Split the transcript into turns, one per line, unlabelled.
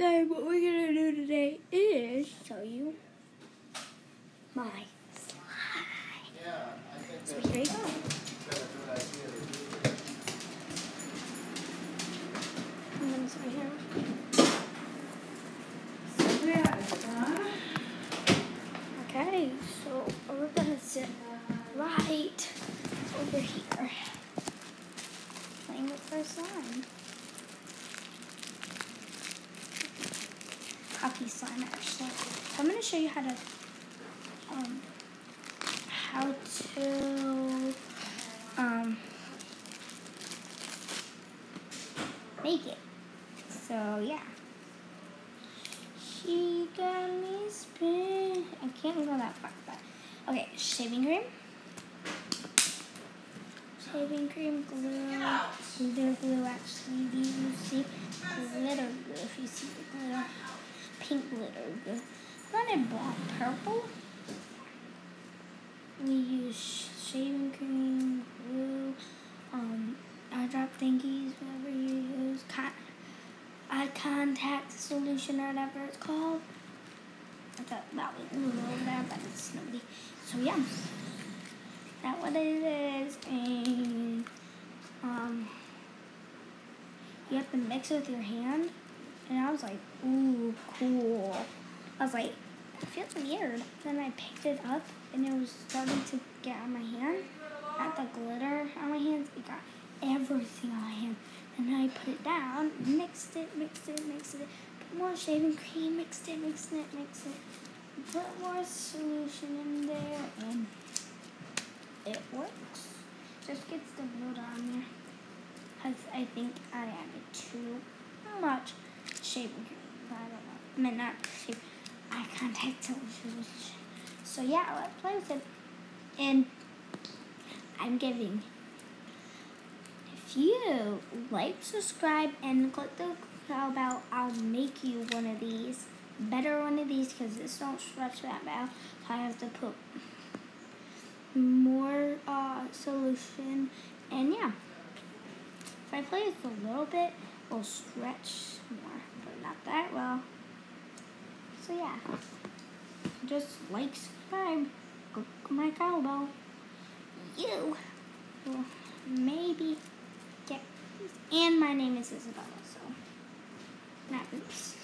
Okay, what we're gonna do today is show you my slide. So here you go. I'm gonna start here. Okay, so we're gonna sit right over here, playing with our slime. Hockey slime, actually. So I'm gonna show you how to make it. So yeah. She got me spin. I can't go that far, but okay. Shaving cream, glue. Actually, do you see glitter glue? If you see the glitter, pink glitter glue. Not in black, purple. We use shaving cream, glue, eye drop thingies, whatever you use, eye contact solution or whatever it's called. I thought that was a little over there, but it's nobody. So yeah, that's what it is, and you have to mix it with your hand. And I was like, ooh, cool. I was like, it feels weird. Then I picked it up, and it was starting to get on my hand. Not the glitter on my hands. It got everything on my hand. And then I put it down, mixed it. Put more shaving cream, mixed it. Put more solution in there, and it works. Just gets the glitter on there. Because I think I added too much shaving cream. I don't know. I mean, not shaving. Eye contact solution. So yeah, let's play with it. And I'm giving. If you like, subscribe, and click the bell, I'll make you one of these. Better one of these, because this don't stretch that well. So I have to put more solution. And yeah, if I play with a little bit, it'll stretch more, but not that well. So yeah, just like, subscribe, click my cowbell. You will maybe get, and my name is Isabella, so not Bruce.